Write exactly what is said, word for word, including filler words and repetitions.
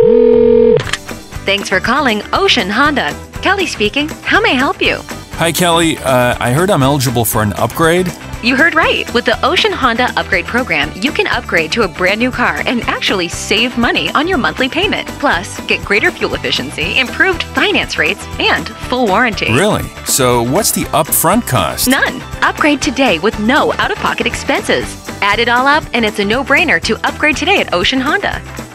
Thanks for calling Ocean Honda. Kelly speaking. How may I help you? Hi, Kelly. Uh, I heard I'm eligible for an upgrade. You heard right. With the Ocean Honda Upgrade Program, you can upgrade to a brand new car and actually save money on your monthly payment. Plus, get greater fuel efficiency, improved finance rates, and full warranty. Really? So what's the upfront cost? None. Upgrade today with no out-of-pocket expenses. Add it all up, and it's a no-brainer to upgrade today at Ocean Honda.